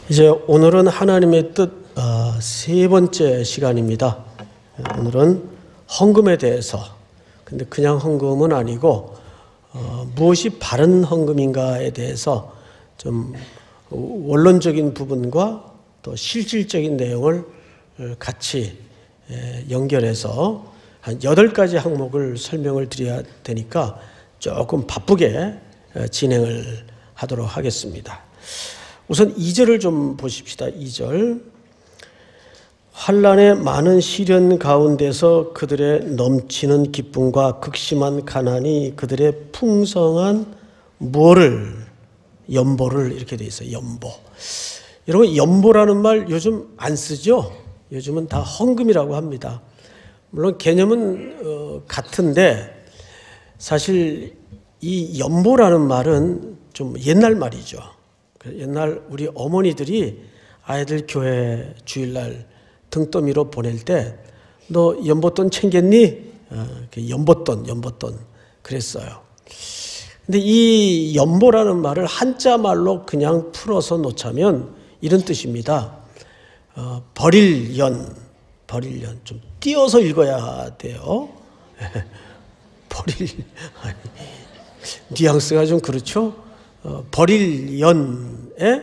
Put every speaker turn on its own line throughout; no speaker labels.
이제 오늘은 하나님의 뜻 세 번째 시간입니다. 오늘은 헌금에 대해서, 근데 그냥 헌금은 아니고 무엇이 바른 헌금인가에 대해서 좀 원론적인 부분과 또 실질적인 내용을 같이 연결해서 한 8가지 항목을 설명을 드려야 되니까 조금 바쁘게 진행을 하도록 하겠습니다. 우선 2절을 좀 보십시다. 2절. 환난의 많은 시련 가운데서 그들의 넘치는 기쁨과 극심한 가난이 그들의 풍성한 연보를 이렇게 돼 있어요. 연보. 여러분, 연보라는 말 요즘 안 쓰죠? 요즘은 다 헌금이라고 합니다. 물론 개념은 같은데 사실 이 연보라는 말은 좀 옛날 말이죠. 옛날 우리 어머니들이 아이들 교회 주일날 등더미로 보낼 때 너 연보돈 챙겼니? 연보돈 그랬어요. 근데 이 연보라는 말을 한자 말로 그냥 풀어서 놓자면 이런 뜻입니다. 버릴 연 좀 띄어서 읽어야 돼요. 뉘앙스가 좀 그렇죠. 버릴 연에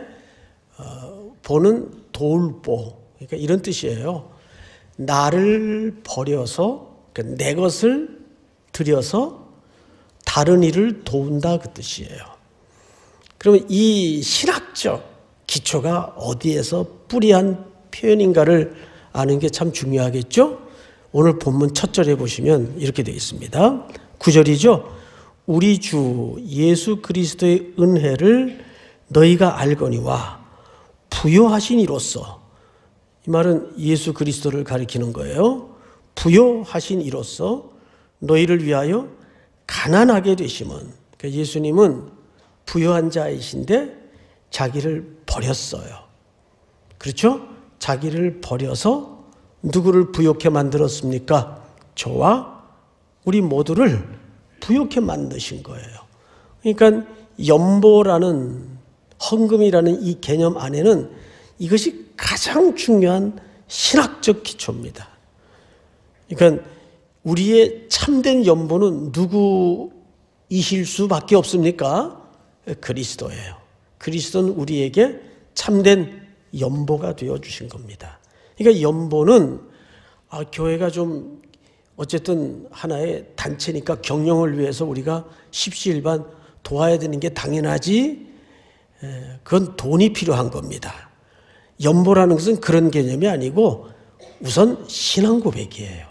보는 돌보, 그러니까 이런 뜻이에요. 나를 버려서, 그러니까 내 것을 들여서 다른 일을 도운다, 그 뜻이에요. 그러면 이 신학적 기초가 어디에서 뿌리한 표현인가를 아는 게 참 중요하겠죠? 오늘 본문 첫 절에 보시면 이렇게 되어 있습니다. 9절이죠. 우리 주 예수 그리스도의 은혜를 너희가 알거니와 부요하신 이로써, 이 말은 예수 그리스도를 가리키는 거예요. 부요하신 이로써 너희를 위하여 가난하게 되심은, 그러니까 예수님은 부요한 자이신데 자기를 버렸어요. 그렇죠? 자기를 버려서 누구를 부요케 만들었습니까? 저와 우리 모두를 부요케 만드신 거예요. 그러니까 연보라는, 헌금이라는 이 개념 안에는 이것이 가장 중요한 신학적 기초입니다. 그러니까 우리의 참된 연보는 누구이실 수밖에 없습니까? 그리스도예요. 그리스도는 우리에게 참된 연보가 되어주신 겁니다. 그러니까 연보는 교회가 좀 어쨌든 하나의 단체니까 경영을 위해서 우리가 십시일반 도와야 되는 게 당연하지, 그건 돈이 필요한 겁니다. 연보라는 것은 그런 개념이 아니고 우선 신앙 고백이에요.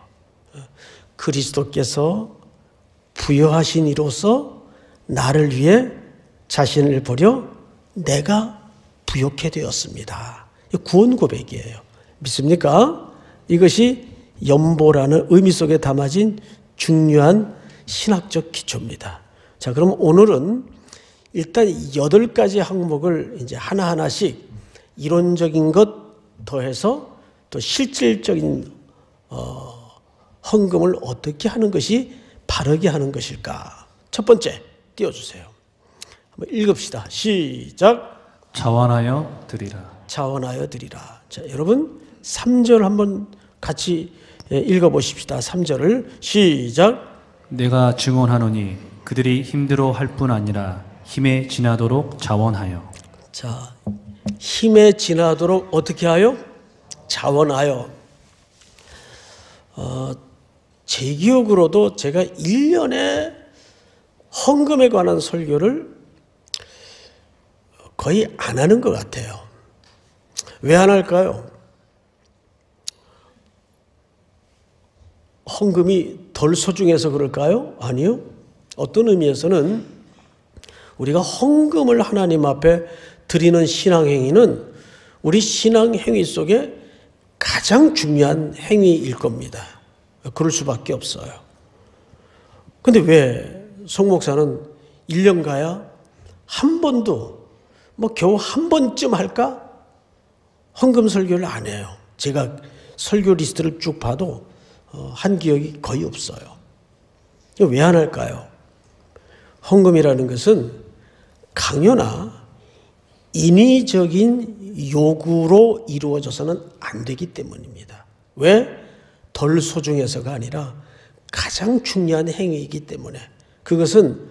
그리스도께서 부요하신 이로써 나를 위해 자신을 버려 내가 부요케 되었습니다. 구원 고백이에요. 믿습니까? 이것이 연보라는 의미 속에 담아진 중요한 신학적 기초입니다. 자, 그럼 오늘은 일단 8가지 항목을 이제 하나하나씩 이론적인 것 더해서 또 실질적인 헌금을 어떻게 하는 것이 바르게 하는 것일까? 첫 번째, 띄워주세요. 한번 읽읍시다. 시작.
자원하여 드리라.
자원하여 드리라. 자, 여러분 3절 한번 같이 읽어보십시다. 3절을 시작.
내가 증언하노니 그들이 힘들어 할 뿐 아니라 힘에 지나도록 자원하여.
자, 힘에 지나도록 어떻게 하여? 자원하여. 제 기억으로도 제가 1년에 헌금에 관한 설교를 거의 안 하는 것 같아요. 왜 안 할까요? 헌금이 덜 소중해서 그럴까요? 아니요. 어떤 의미에서는 우리가 헌금을 하나님 앞에 드리는 신앙행위는 우리 신앙행위 속에 가장 중요한 행위일 겁니다. 그럴 수밖에 없어요. 근데 왜 송 목사는 1년 가야 한 번도, 겨우 한 번쯤 할까? 헌금 설교를 안 해요. 제가 설교 리스트를 쭉 봐도 한 기억이 거의 없어요. 왜 안 할까요? 헌금이라는 것은 강요나 인위적인 요구로 이루어져서는 안 되기 때문입니다. 왜? 덜 소중해서가 아니라 가장 중요한 행위이기 때문에. 그것은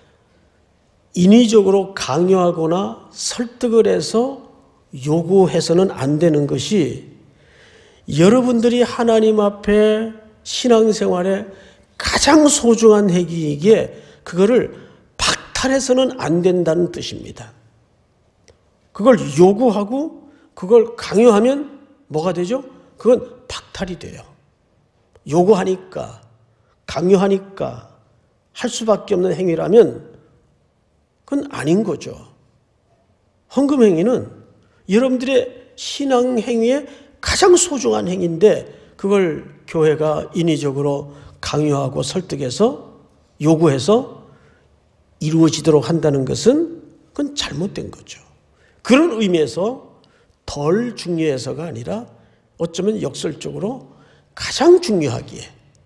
인위적으로 강요하거나 설득을 해서 요구해서는 안 되는 것이, 여러분들이 하나님 앞에 신앙생활에 가장 소중한 행위이기에 그거를 박탈해서는 안 된다는 뜻입니다. 그걸 요구하고 그걸 강요하면 뭐가 되죠? 그건 박탈이 돼요. 요구하니까, 강요하니까 할 수밖에 없는 행위라면 그건 아닌 거죠. 헌금 행위는 여러분들의 신앙 행위에 가장 소중한 행위인데, 그걸 교회가 인위적으로 강요하고 설득해서 요구해서 이루어지도록 한다는 것은 그건 잘못된 거죠. 그런 의미에서 덜 중요해서가 아니라 어쩌면 역설적으로 가장 중요하기에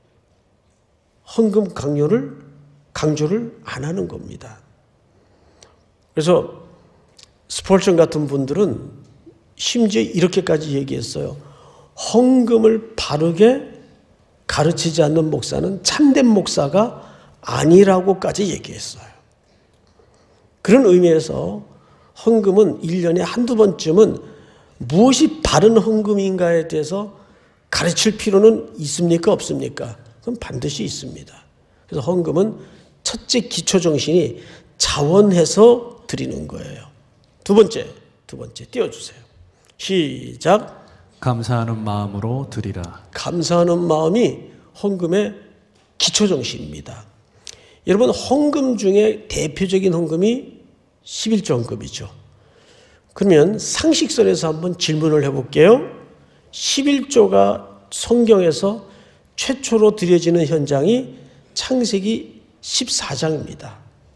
헌금 강조를 안 하는 겁니다. 그래서 스폴전 같은 분들은 심지어 이렇게까지 얘기했어요. 헌금을 바르게 가르치지 않는 목사는 참된 목사가 아니라고까지 얘기했어요. 그런 의미에서 헌금은 1년에 한두 번쯤은 무엇이 바른 헌금인가에 대해서 가르칠 필요는 있습니까? 없습니까? 그건 반드시 있습니다. 그래서 헌금은 첫째 기초정신이 자원해서 드리는 거예요. 두 번째 띄워주세요. 시작.
감사하는 마음으로 드리라.
감사하는 마음이 헌금의 기초정신입니다. 여러분, 헌금 중에 대표적인 헌금이 11조 헌금이죠. 그러면 상식선에서 한번 질문을 해볼게요. 11조가 성경에서 최초로 드려지는 현장이 창세기 14장입니다.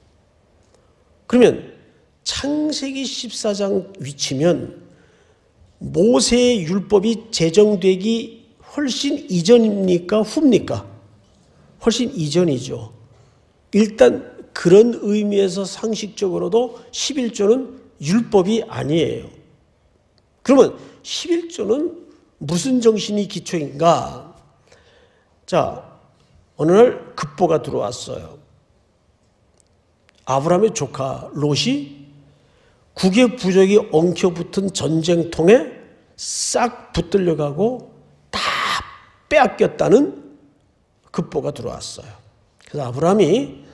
그러면 창세기 14장 위치면 모세의 율법이 제정되기 훨씬 이전입니까? 후입니까? 훨씬 이전이죠. 일단 그런 의미에서 상식적으로도 11조는 율법이 아니에요. 그러면 11조는 무슨 정신이 기초인가? 자, 어느 날 급보가 들어왔어요. 아브라함의 조카 롯이 국의 부적이 엉켜붙은 전쟁통에 싹 붙들려 가고 다 빼앗겼다는 급보가 들어왔어요. 그래서 아브라함이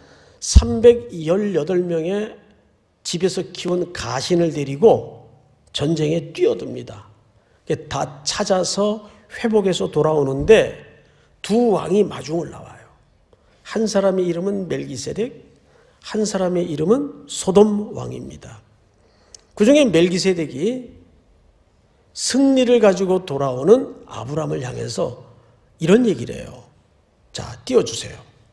318명의 집에서 키운 가신을 데리고 전쟁에 뛰어듭니다. 다 찾아서 회복해서 돌아오는데 두 왕이 마중을 나와요. 한 사람의 이름은 멜기세덱, 한 사람의 이름은 소돔 왕입니다. 그 중에 멜기세덱이 승리를 가지고 돌아오는 아브라함을 향해서 이런 얘기를 해요. 자, 띄워주세요.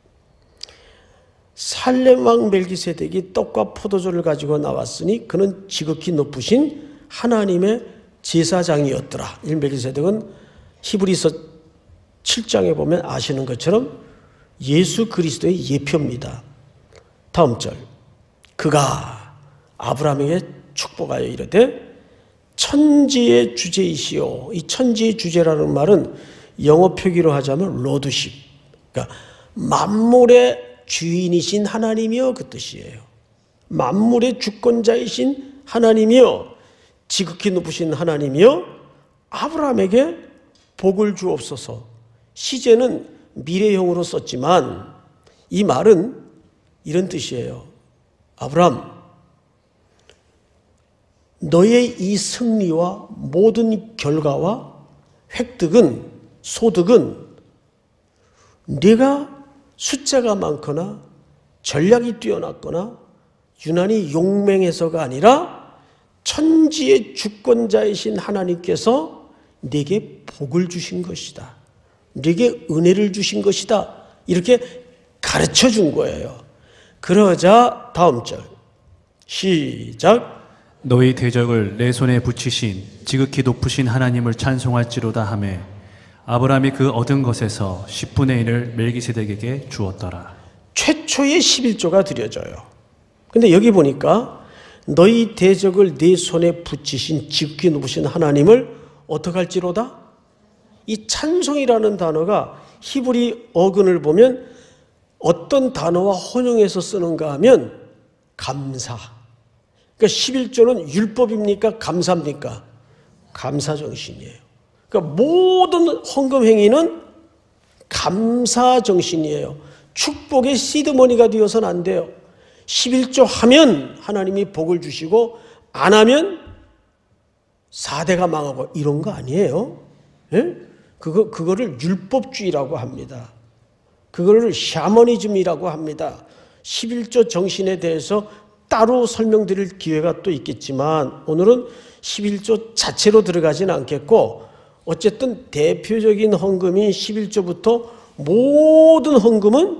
살렘 왕 멜기세덱이 떡과 포도주를 가지고 나왔으니 그는 지극히 높으신 하나님의 제사장이었더라. 이 멜기세덱은 히브리서 7장에 보면 아시는 것처럼 예수 그리스도의 예표입니다. 다음 절. 그가 아브라함에게 축복하여 이르되 천지의 주제이시오. 이 천지의 주제라는 말은 영어 표기로 하자면 로드십. 그러니까 만물의 주인이신 하나님이여, 그 뜻이에요. 만물의 주권자이신 하나님이여, 지극히 높으신 하나님이여, 아브라함에게 복을 주옵소서. 시제는 미래형으로 썼지만 이 말은 이런 뜻이에요. 아브라함, 너의 이 승리와 모든 결과와 획득은, 소득은 네가 숫자가 많거나 전략이 뛰어났거나 유난히 용맹해서가 아니라 천지의 주권자이신 하나님께서 네게 복을 주신 것이다. 네게 은혜를 주신 것이다. 이렇게 가르쳐 준 거예요. 그러자 다음 절. 시작.
너희 대적을 내 손에 붙이신 지극히 높으신 하나님을 찬송할지로다 하매 아브라함이 그 얻은 것에서 10분의 1을 멜기세덱에게 주었더라.
최초의 11조가 드려져요. 근데 여기 보니까 너희 대적을 네 손에 붙이신 지극히 높으신 하나님을 어떻게 할지로다? 이 찬송이라는 단어가 히브리 어근을 보면 어떤 단어와 혼용해서 쓰는가 하면 감사. 그러니까 11조는 율법입니까? 감사입니까? 감사정신이에요. 그러니까 모든 헌금 행위는 감사정신이에요. 축복의 시드머니가 되어서는 안 돼요. 11조 하면 하나님이 복을 주시고 안 하면 4대가 망하고 이런 거 아니에요. 예? 그거를 율법주의라고 합니다. 그거를 샤머니즘이라고 합니다. 11조 정신에 대해서 따로 설명드릴 기회가 또 있겠지만 오늘은 11조 자체로 들어가지는 않겠고 어쨌든 대표적인 헌금인 11조부터 모든 헌금은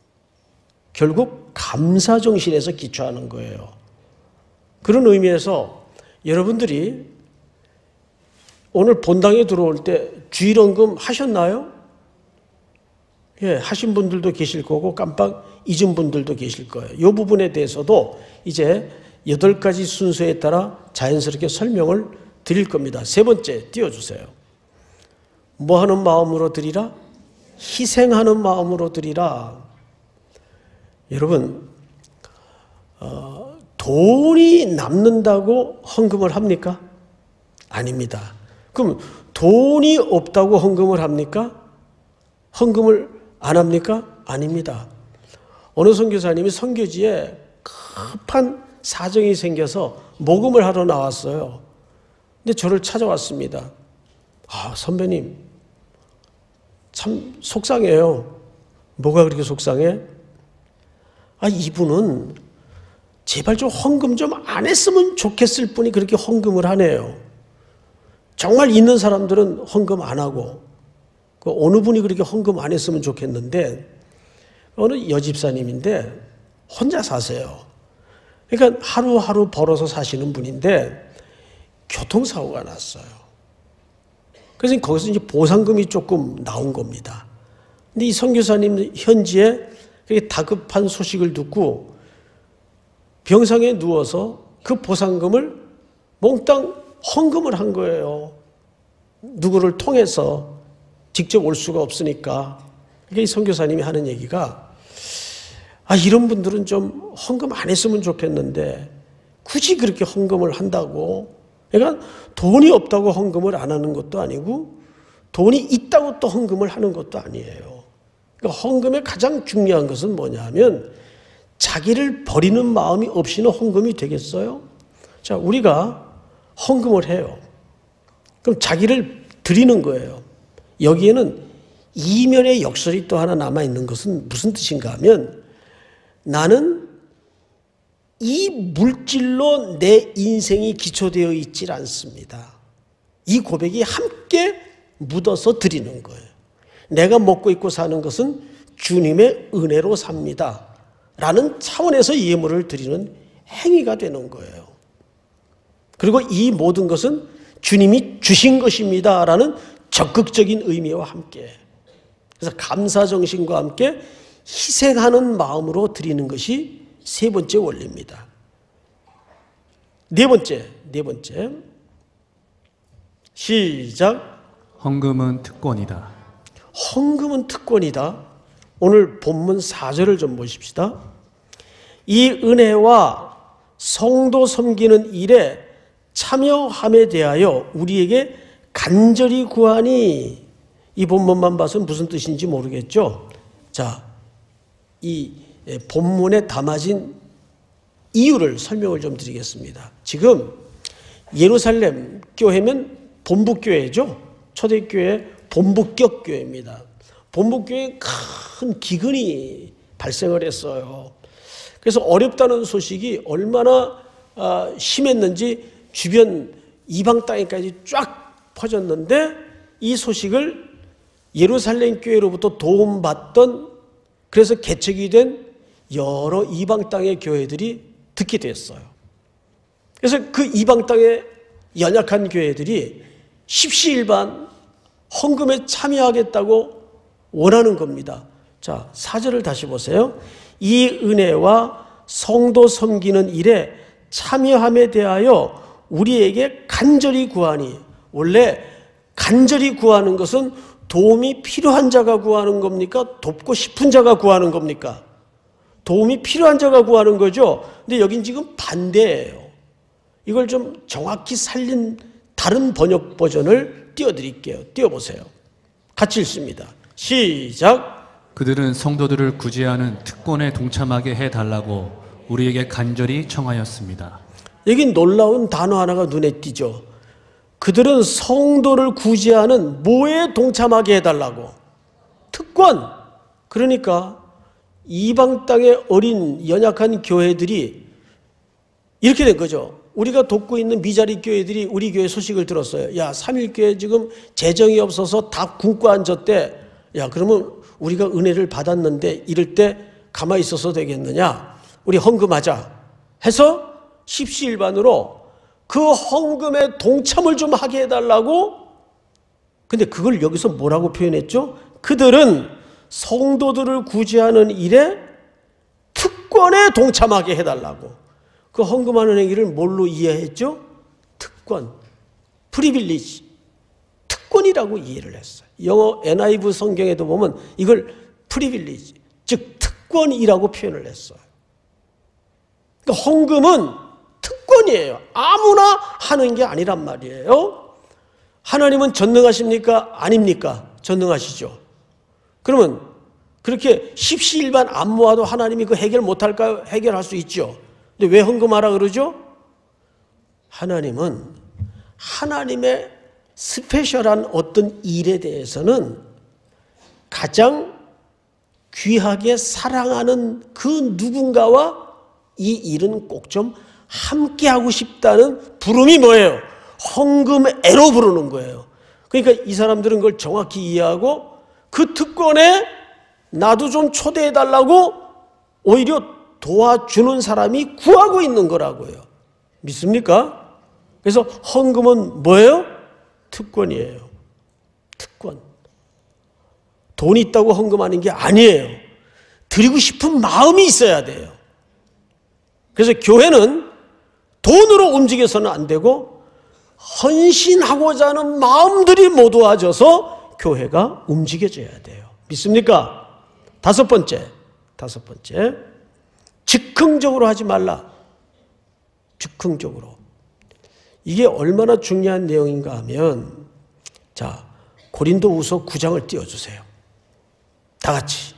결국 감사정신에서 기초하는 거예요. 그런 의미에서 여러분들이 오늘 본당에 들어올 때 주일헌금 하셨나요? 예, 하신 분들도 계실 거고 깜빡 잊은 분들도 계실 거예요. 이 부분에 대해서도 이제 8가지 순서에 따라 자연스럽게 설명을 드릴 겁니다. 세 번째 띄워주세요. 뭐 하는 마음으로 드리라? 희생하는 마음으로 드리라. 여러분, 돈이 남는다고 헌금을 합니까? 아닙니다. 그럼 돈이 없다고 헌금을 합니까? 헌금을 안 합니까? 아닙니다. 어느 선교사님이 선교지에 급한 사정이 생겨서 모금을 하러 나왔어요. 근데 저를 찾아왔습니다. 아, 선배님, 참 속상해요. 뭐가 그렇게 속상해? 아, 이분은 제발 좀 헌금 좀 안 했으면 좋겠을 뿐이 그렇게 헌금을 하네요. 정말 있는 사람들은 헌금 안 하고 어느 분이 그렇게 헌금 안 했으면 좋겠는데 어느 여집사님인데 혼자 사세요. 그러니까 하루하루 벌어서 사시는 분인데 교통사고가 났어요. 그래서 거기서 이제 보상금이 조금 나온 겁니다. 근데 이 선교사님 현지에 그렇게 다급한 소식을 듣고 병상에 누워서 그 보상금을 몽땅 헌금을 한 거예요. 누구를 통해서 직접 올 수가 없으니까. 그러니까 이 선교사님이 하는 얘기가 아, 이런 분들은 좀 헌금 안 했으면 좋겠는데 굳이 그렇게 헌금을 한다고. 그러니까 돈이 없다고 헌금을 안 하는 것도 아니고 돈이 있다고 또 헌금을 하는 것도 아니에요. 그러니까 헌금의 가장 중요한 것은 뭐냐 하면 자기를 버리는 마음이 없이는 헌금이 되겠어요? 자, 우리가 헌금을 해요. 그럼 자기를 드리는 거예요. 여기에는 이면의 역설이 또 하나 남아있는 것은 무슨 뜻인가 하면 나는 이 물질로 내 인생이 기초되어 있질 않습니다. 이 고백이 함께 묻어서 드리는 거예요. 내가 먹고 입고 사는 것은 주님의 은혜로 삽니다. 라는 차원에서 예물을 드리는 행위가 되는 거예요. 그리고 이 모든 것은 주님이 주신 것입니다. 라는 적극적인 의미와 함께. 그래서 감사정신과 함께 희생하는 마음으로 드리는 것이 세 번째 원리입니다. 네 번째. 시작.
헌금은 특권이다.
헌금은 특권이다. 오늘 본문 4절을 좀 보십시다. 이 은혜와 성도 섬기는 일에 참여함에 대하여 우리에게 간절히 구하니. 이 본문만 봐서는 무슨 뜻인지 모르겠죠. 자, 이 본문에 담아진 이유를 설명을 좀 드리겠습니다. 지금 예루살렘 교회면 본부교회죠. 초대교회 본부격 교회입니다. 본부교회에 큰 기근이 발생을 했어요. 그래서 어렵다는 소식이 얼마나 심했는지 주변 이방 땅에까지 쫙 퍼졌는데 이 소식을 예루살렘 교회로부터 도움받던 그래서 개척이 된 여러 이방 땅의 교회들이 듣게 됐어요. 그래서 그 이방 땅의 연약한 교회들이 십시일반 헌금에 참여하겠다고 원하는 겁니다. 자, 4절을 다시 보세요. 이 은혜와 성도 섬기는 일에 참여함에 대하여 우리에게 간절히 구하니, 원래 간절히 구하는 것은 도움이 필요한 자가 구하는 겁니까? 돕고 싶은 자가 구하는 겁니까? 도움이 필요한 자가 구하는 거죠. 근데 여긴 지금 반대예요. 이걸 좀 정확히 살린 다른 번역 버전을 띄워드릴게요. 띄워보세요. 같이 읽습니다. 시작.
그들은 성도들을 구제하는 특권에 동참하게 해달라고 우리에게 간절히 청하였습니다.
여기 놀라운 단어 하나가 눈에 띄죠. 그들은 성도를 구제하는 뭐에 동참하게 해달라고? 특권. 그러니까 이방 땅의 어린 연약한 교회들이 이렇게 된 거죠. 우리가 돕고 있는 미자리 교회들이 우리 교회 소식을 들었어요. 야, 삼일교회 지금 재정이 없어서 다 굶고 앉았대. 야, 그러면 우리가 은혜를 받았는데 이럴 때 가만히 있어서 되겠느냐? 우리 헌금하자 해서 십시일반으로 그 헌금에 동참을 좀 하게 해달라고. 근데 그걸 여기서 뭐라고 표현했죠? 그들은 성도들을 구제하는 일에 특권에 동참하게 해달라고. 그 헌금하는 행위를 뭘로 이해했죠? 특권, 프리빌리지, 특권이라고 이해를 했어요. 영어 NIV 성경에도 보면 이걸 프리빌리지, 즉 특권이라고 표현을 했어요. 그러니까 헌금은 특권이에요. 아무나 하는 게 아니란 말이에요. 하나님은 전능하십니까? 아닙니까? 전능하시죠. 그러면 그렇게 십시일반 안 모아도 하나님이 그 해결 못할까요? 해결할 수 있죠. 근데 왜 헌금하라 그러죠? 하나님은 하나님의 스페셜한 어떤 일에 대해서는 가장 귀하게 사랑하는 그 누군가와 이 일은 꼭 좀 함께 하고 싶다는 부름이 뭐예요? 헌금애로 부르는 거예요. 그러니까 이 사람들은 그걸 정확히 이해하고 그 특권에 나도 좀 초대해달라고 오히려 도와주는 사람이 구하고 있는 거라고요. 믿습니까? 그래서 헌금은 뭐예요? 특권이에요. 특권. 돈이 있다고 헌금하는 게 아니에요. 드리고 싶은 마음이 있어야 돼요. 그래서 교회는 돈으로 움직여서는 안 되고 헌신하고자 하는 마음들이 모두와져서 교회가 움직여져야 돼요. 믿습니까? 다섯 번째. 즉흥적으로 하지 말라. 즉흥적으로. 이게 얼마나 중요한 내용인가 하면, 자, 고린도후서 9장을 띄워주세요. 다 같이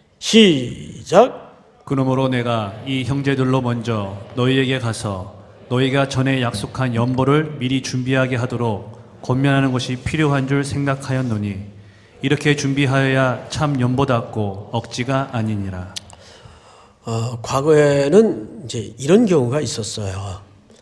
시작.
그러므로 내가 이 형제들로 먼저 너희에게 가서 너희가 전에 약속한 연보를 미리 준비하게 하도록 권면하는 것이 필요한 줄 생각하였노니 이렇게 준비하여야 참 연보답고 억지가 아니니라.
과거에는 이제 이런 경우가 있었어요.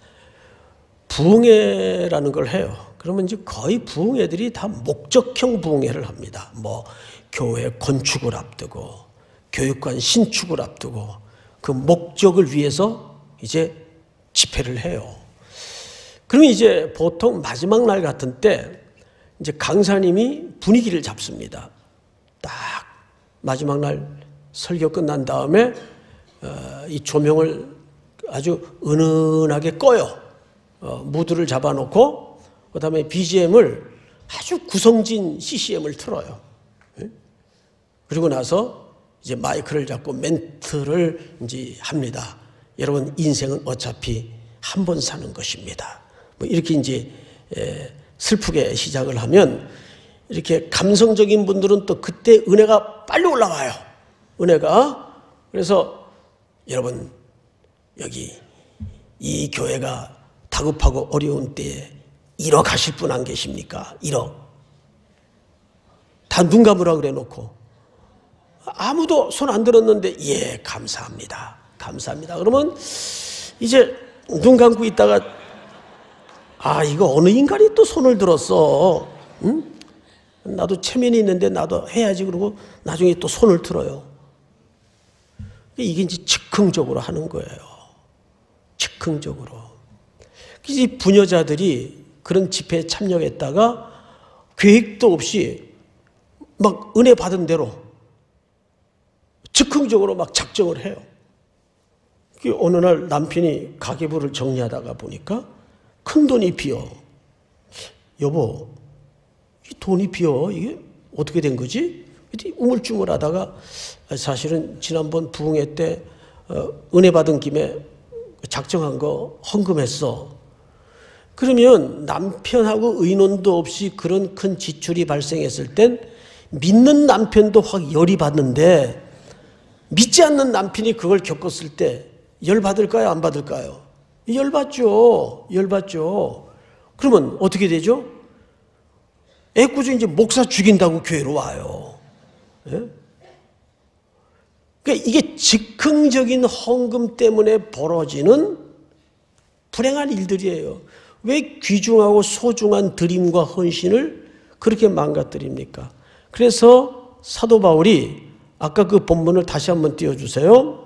부흥회라는 걸 해요. 그러면 이제 거의 부흥회들이 다 목적형 부흥회를 합니다. 뭐 교회 건축을 앞두고 교육관 신축을 앞두고 그 목적을 위해서 이제 집회를 해요. 그러면 이제 보통 마지막 날 같은 때 이제 강사님이 분위기를 잡습니다. 딱 마지막 날 설교 끝난 다음에 이 조명을 아주 은은하게 꺼요. 무드를 잡아놓고 그 다음에 BGM을 아주 구성진 CCM을 틀어요. 그리고 나서 이제 마이크를 잡고 멘트를 이제 합니다. 여러분 인생은 어차피 한 번 사는 것입니다. 뭐 이렇게 이제 슬프게 시작을 하면 이렇게 감성적인 분들은 또 그때 은혜가 빨리 올라와요. 은혜가. 그래서 여러분 여기 이 교회가 다급하고 어려운 때에 1억 하실 분 안 계십니까? 1억. 다 눈 감으라 그래 놓고 아무도 손 안 들었는데 예 감사합니다. 감사합니다. 그러면 이제 눈 감고 있다가 아 이거 어느 인간이 또 손을 들었어. 응? 나도 체면이 있는데 나도 해야지. 그러고 나중에 또 손을 들어요. 이게 이제 즉흥적으로 하는 거예요. 즉흥적으로. 이 부녀자들이 그런 집회에 참여했다가 계획도 없이 막 은혜 받은 대로 즉흥적으로 막 작정을 해요. 어느 날 남편이 가계부를 정리하다가 보니까 큰 돈이 비어. 여보, 이 돈이 비어. 이게 어떻게 된 거지? 우물쭈물하다가 사실은 지난번 부흥회 때 은혜 받은 김에 작정한 거 헌금했어. 그러면 남편하고 의논도 없이 그런 큰 지출이 발생했을 땐 믿는 남편도 확 열이 받는데 믿지 않는 남편이 그걸 겪었을 때 열 받을까요? 안 받을까요? 열 받죠. 열 받죠. 그러면 어떻게 되죠? 애꿎은 이제 목사 죽인다고 교회로 와요. 예? 그러니까 이게 즉흥적인 헌금 때문에 벌어지는 불행한 일들이에요. 왜 귀중하고 소중한 드림과 헌신을 그렇게 망가뜨립니까? 그래서 사도 바울이 아까 그 본문을 다시 한번 띄워주세요.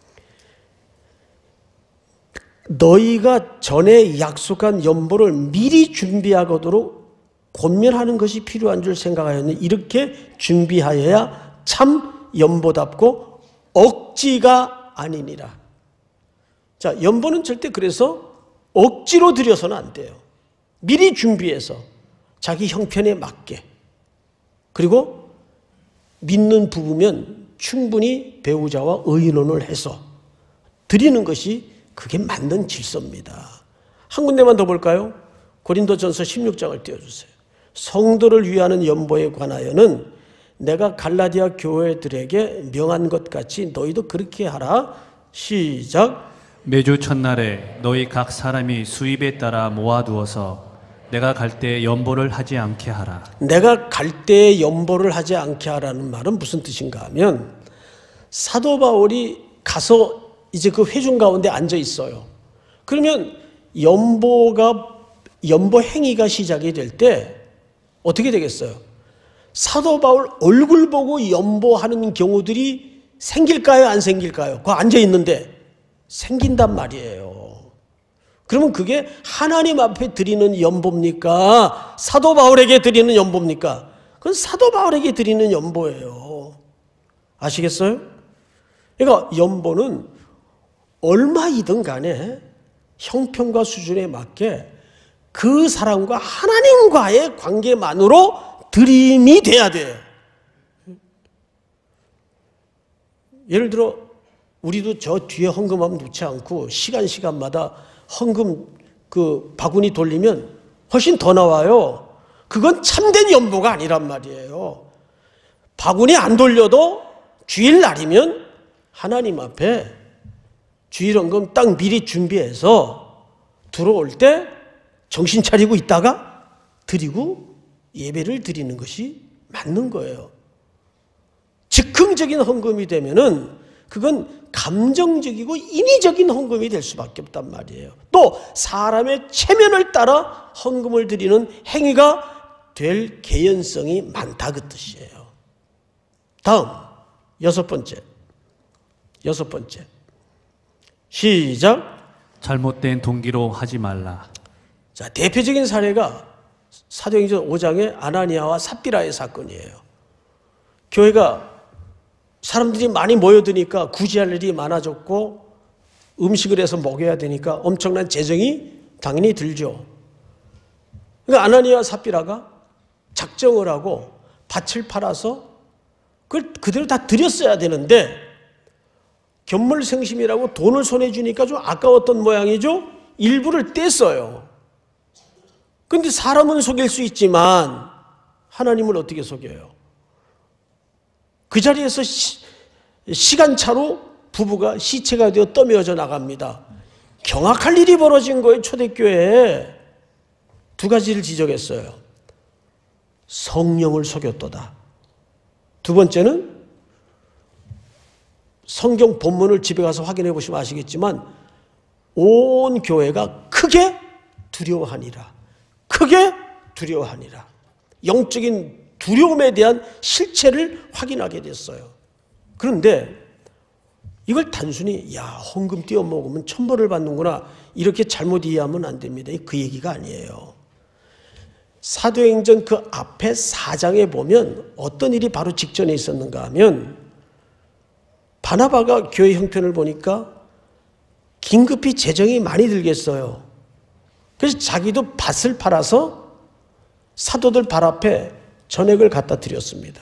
너희가 전에 약속한 연보를 미리 준비하도록 권면하는 것이 필요한 줄 생각하였는데 이렇게 준비하여야 참 연보답고 억지가 아니니라. 자, 연보는 절대 그래서 억지로 드려서는 안 돼요. 미리 준비해서 자기 형편에 맞게. 그리고 믿는 부부면 충분히 배우자와 의논을 해서 드리는 것이 그게 맞는 질서입니다. 한 군데만 더 볼까요? 고린도전서 16장을 띄워주세요. 성도를 위하는 연보에 관하여는 내가 갈라디아 교회들에게 명한 것 같이 너희도 그렇게 하라. 시작.
매주 첫날에 너희 각 사람이 수입에 따라 모아두어서 내가 갈 때 연보를 하지 않게 하라.
내가 갈 때 연보를 하지 않게 하라는 말은 무슨 뜻인가 하면 사도 바울이 가서 이제 그 회중 가운데 앉아 있어요. 그러면 연보 행위가 시작이 될 때 어떻게 되겠어요? 사도 바울 얼굴 보고 연보하는 경우들이 생길까요? 안 생길까요? 그 앉아 있는데 생긴단 말이에요. 그러면 그게 하나님 앞에 드리는 연보입니까? 사도 바울에게 드리는 연보입니까? 그건 사도 바울에게 드리는 연보예요. 아시겠어요? 그러니까 연보는 얼마이든 간에 형편과 수준에 맞게 그 사람과 하나님과의 관계만으로 드림이 돼야 돼요. 예를 들어 우리도 저 뒤에 헌금함 놓지 않고 시간마다 헌금 그 바구니 돌리면 훨씬 더 나와요. 그건 참된 연보가 아니란 말이에요. 바구니 안 돌려도 주일날이면 하나님 앞에 주일 헌금 딱 미리 준비해서 들어올 때 정신 차리고 있다가 드리고 예배를 드리는 것이 맞는 거예요. 즉흥적인 헌금이 되면은 그건 감정적이고 인위적인 헌금이 될 수밖에 없단 말이에요. 또 사람의 체면을 따라 헌금을 드리는 행위가 될 개연성이 많다 그 뜻이에요. 다음 여섯 번째 시작.
잘못된 동기로 하지 말라.
자, 대표적인 사례가 사도행전 5장의 아나니아와 삽비라의 사건이에요. 교회가 사람들이 많이 모여드니까 구제할 일이 많아졌고 음식을 해서 먹여야 되니까 엄청난 재정이 당연히 들죠. 그러니까 아나니아와 삽비라가 작정을 하고 밭을 팔아서 그걸 그대로 다 드렸어야 되는데 견물생심이라고 돈을 손에 주니까 좀 아까웠던 모양이죠. 일부를 뗐어요. 그런데 사람은 속일 수 있지만 하나님을 어떻게 속여요? 그 자리에서 시간차로 부부가 시체가 되어 떠미어져 나갑니다. 경악할 일이 벌어진 거예요. 초대교회에. 두 가지를 지적했어요. 성령을 속였도다. 두 번째는 성경 본문을 집에 가서 확인해 보시면 아시겠지만 온 교회가 크게 두려워하니라. 크게 두려워하니라. 영적인 두려움에 대한 실체를 확인하게 됐어요. 그런데 이걸 단순히 헌금 띄워 먹으면 천벌을 받는구나 이렇게 잘못 이해하면 안 됩니다. 그 얘기가 아니에요. 사도행전 그 앞에 4장에 보면 어떤 일이 바로 직전에 있었는가 하면 바나바가 교회 형편을 보니까 긴급히 재정이 많이 들겠어요. 그래서 자기도 밭을 팔아서 사도들 발 앞에 전액을 갖다 드렸습니다.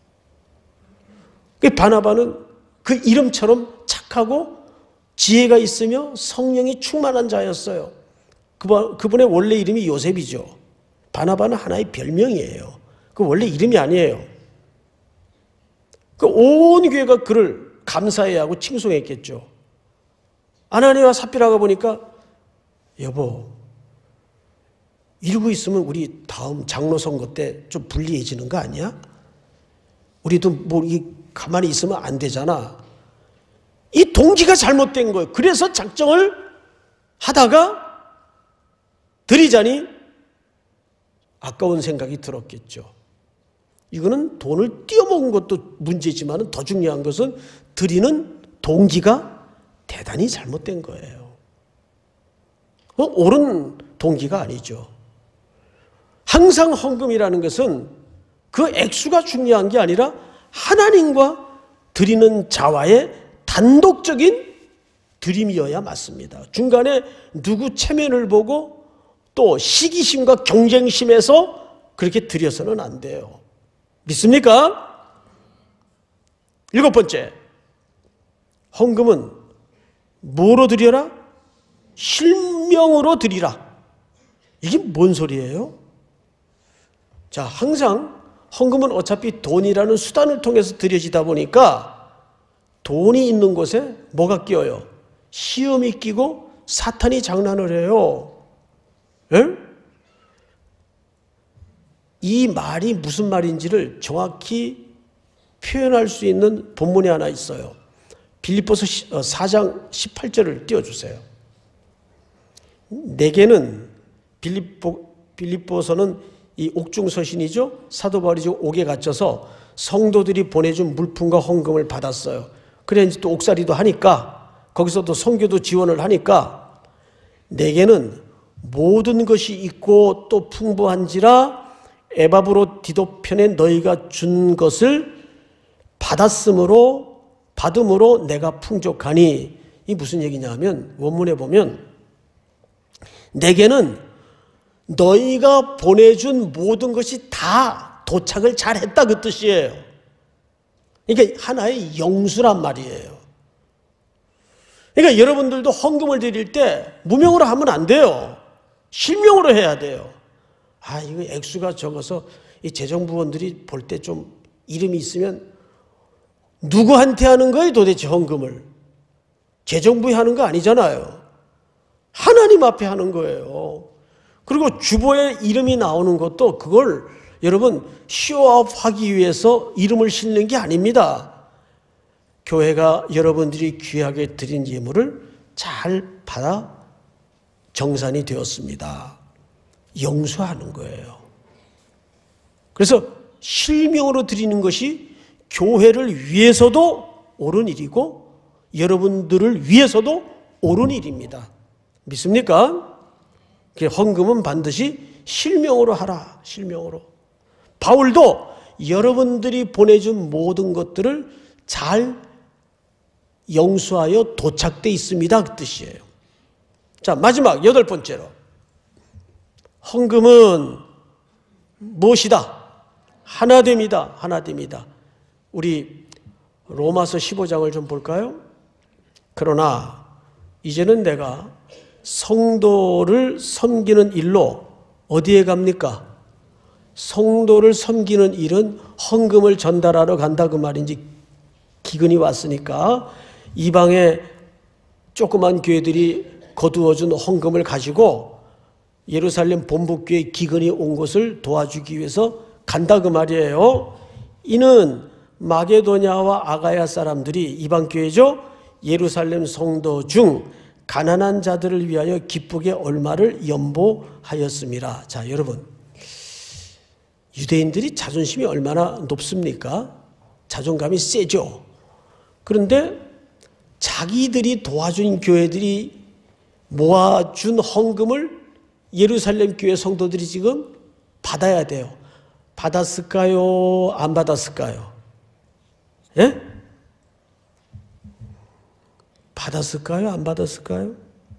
바나바는 그 이름처럼 착하고 지혜가 있으며 성령이 충만한 자였어요. 그분의 원래 이름이 요셉이죠. 바나바는 하나의 별명이에요. 그 원래 이름이 아니에요. 온 교회가 그를 감사해야 하고 칭송했겠죠. 아나니와 삽비라가 보니까 여보, 이러고 있으면 우리 다음 장로 선거 때 좀 불리해지는 거 아니야? 우리도 뭐 가만히 있으면 안 되잖아. 이 동기가 잘못된 거예요. 그래서 작정을 하다가 드리자니 아까운 생각이 들었겠죠. 이거는 돈을 띄어먹은 것도 문제지만 더 중요한 것은 드리는 동기가 대단히 잘못된 거예요. 옳은 동기가 아니죠. 항상 헌금이라는 것은 그 액수가 중요한 게 아니라 하나님과 드리는 자와의 단독적인 드림이어야 맞습니다. 중간에 누구 체면을 보고 또 시기심과 경쟁심에서 그렇게 드려서는 안 돼요. 믿습니까? 7번째, 헌금은 뭐로 드려라? 실명으로 드리라. 이게 뭔 소리예요? 자, 항상 헌금은 어차피 돈이라는 수단을 통해서 드려지다 보니까 돈이 있는 곳에 뭐가 끼어요? 시험이 끼고 사탄이 장난을 해요. 에? 이 말이 무슨 말인지를 정확히 표현할 수 있는 본문이 하나 있어요. 빌립보서 4장 18절을 띄워주세요. 내게는 빌립보서는 이 옥중서신이죠. 사도 바울이 옥에 갇혀서 성도들이 보내준 물품과 헌금을 받았어요. 그래 이제 또 옥살이도 하니까 거기서도 선교도 지원을 하니까 내게는 모든 것이 있고 또 풍부한지라 에바브로 디도편에 너희가 준 것을 받음으로 내가 풍족하니. 이 무슨 얘기냐 하면 원문에 보면 내게는 너희가 보내준 모든 것이 다 도착을 잘했다 그 뜻이에요. 이게 하나의 영수란 말이에요. 그러니까 여러분들도 헌금을 드릴 때 무명으로 하면 안 돼요. 실명으로 해야 돼요. 이거 액수가 적어서 이 재정부원들이 볼 때 좀 이름이 있으면 누구한테 하는 거예요 도대체 헌금을? 재정부에 하는 거 아니잖아요. 하나님 앞에 하는 거예요. 그리고 주보에 이름이 나오는 것도 그걸 여러분 쇼업하기 위해서 이름을 싣는 게 아닙니다. 교회가 여러분들이 귀하게 드린 예물을 잘 받아 정산이 되었습니다. 영수하는 거예요. 그래서 실명으로 드리는 것이 교회를 위해서도 옳은 일이고 여러분들을 위해서도 옳은 일입니다. 믿습니까? 헌금은 반드시 실명으로 하라. 실명으로. 바울도 여러분들이 보내준 모든 것들을 잘 영수하여 도착돼 있습니다. 그 뜻이에요. 자, 마지막 8번째로 헌금은 무엇이다? 하나됨이다. 하나됨이다. 우리 로마서 15장을 좀 볼까요? 그러나 이제는 내가 성도를 섬기는 일로 어디에 갑니까? 성도를 섬기는 일은 헌금을 전달하러 간다 그 말인지 기근이 왔으니까 이방의 조그만 교회들이 거두어준 헌금을 가지고 예루살렘 본부교회 기근이 온 것을 도와주기 위해서 간다 그 말이에요. 이는 마게도냐와 아가야 사람들이 이방교회죠. 예루살렘 성도 중 가난한 자들을 위하여 기쁘게 얼마를 연보하였습니다. 자, 여러분, 유대인들이 자존심이 얼마나 높습니까? 자존감이 세죠. 그런데 자기들이 도와준 교회들이 모아준 헌금을 예루살렘 교회 성도들이 지금 받아야 돼요. 받았을까요? 안 받았을까요? 예? 받았을까요? 안 받았을까요?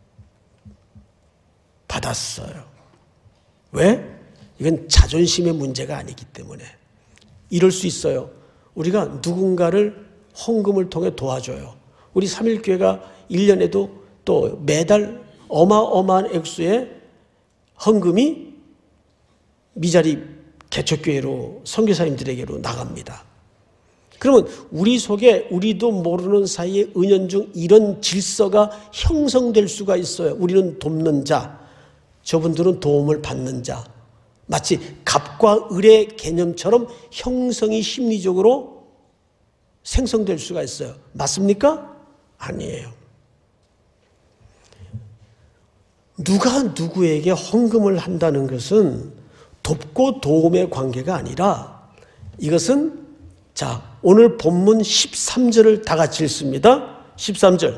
받았어요. 왜? 이건 자존심의 문제가 아니기 때문에. 이럴 수 있어요. 우리가 누군가를 헌금을 통해 도와줘요. 우리 삼일교회가 1년에도 또 매달 어마어마한 액수의 헌금이 미자리 개척교회로 선교사님들에게로 나갑니다. 그러면 우리 속에 우리도 모르는 사이에 은연중 이런 질서가 형성될 수가 있어요. 우리는 돕는 자, 저분들은 도움을 받는 자. 마치 갑과 을의 개념처럼 형성이 심리적으로 생성될 수가 있어요. 맞습니까? 아니에요. 누가 누구에게 헌금을 한다는 것은 돕고 도움의 관계가 아니라 이것은 자, 오늘 본문 13절을 다 같이 읽습니다. 13절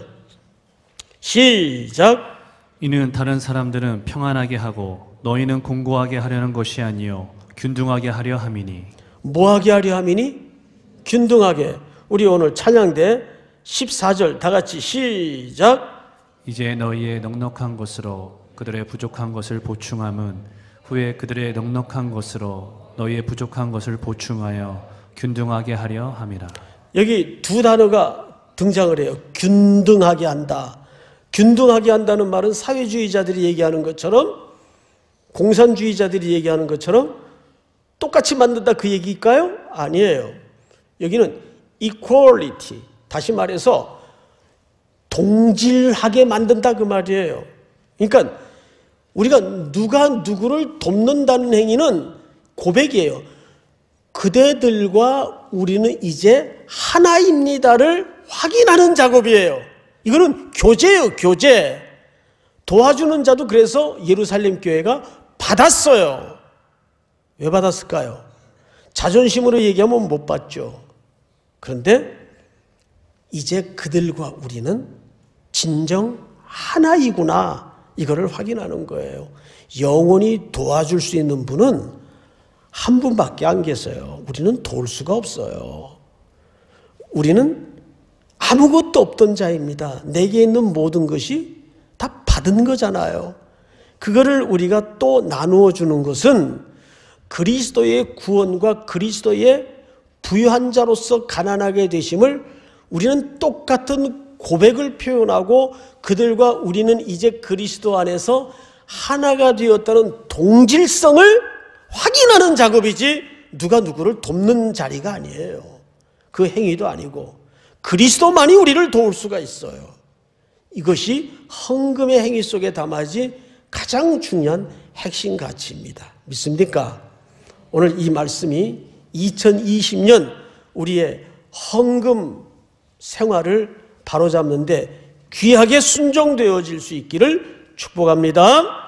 시작.
이는 다른 사람들은 평안하게 하고 너희는 공고하게 하려는 것이 아니요 균등하게 하려 함이니.
뭐하게 하려 함이니? 균등하게. 우리 오늘 찬양대 14절 다 같이 시작.
이제 너희의 넉넉한 것으로 그들의 부족한 것을 보충함은 후에 그들의 넉넉한 것으로 너희의 부족한 것을 보충하여 균등하게 하려 함이라.
여기 두 단어가 등장을 해요. 균등하게 한다. 균등하게 한다는 말은 사회주의자들이 얘기하는 것처럼 공산주의자들이 얘기하는 것처럼 똑같이 만든다 그 얘기일까요? 아니에요. 여기는 equality, 다시 말해서 동질하게 만든다 그 말이에요. 그러니까 우리가 누가 누구를 돕는다는 행위는 고백이에요. 그대들과 우리는 이제 하나입니다를 확인하는 작업이에요. 이거는 교제예요, 교제. 도와주는 자도 그래서 예루살렘 교회가 받았어요. 왜 받았을까요? 자존심으로 얘기하면 못 받죠. 그런데 이제 그들과 우리는 진정 하나이구나, 이거를 확인하는 거예요. 영원히 도와줄 수 있는 분은 한 분밖에 안 계세요. 우리는 도울 수가 없어요. 우리는 아무것도 없던 자입니다. 내게 있는 모든 것이 다 받은 거잖아요. 그거를 우리가 또 나누어 주는 것은 그리스도의 구원과 그리스도의 부유한 자로서 가난하게 되심을 우리는 똑같은 고백을 표현하고 그들과 우리는 이제 그리스도 안에서 하나가 되었다는 동질성을 확인하는 작업이지 누가 누구를 돕는 자리가 아니에요. 그 행위도 아니고 그리스도만이 우리를 도울 수가 있어요. 이것이 헌금의 행위 속에 담아진 가장 중요한 핵심 가치입니다. 믿습니까? 오늘 이 말씀이 2020년 우리의 헌금 생활을 바로잡는 데 귀하게 순종되어질 수 있기를 축복합니다.